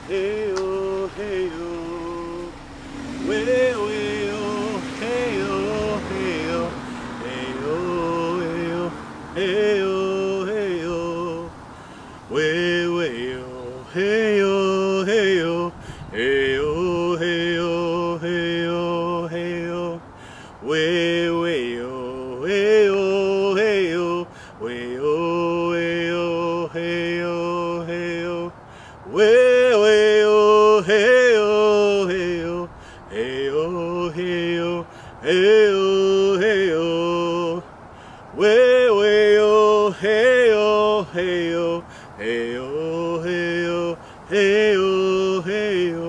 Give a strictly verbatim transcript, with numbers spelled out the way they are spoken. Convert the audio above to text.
hey oh, hey oh, way way oh, hey oh, hey oh, hey oh, hey oh, hey oh, way way oh, hey oh, hey oh, hey oh, hey oh, hey oh, hey oh, way way oh, hey oh, hey oh, way oh, way oh, hey oh, hey oh, way way oh, hey oh, hey oh, hey oh, hey oh, hey oh, hey oh, way way oh, hey oh, hey oh, hey oh, hey oh, hey oh, hey oh.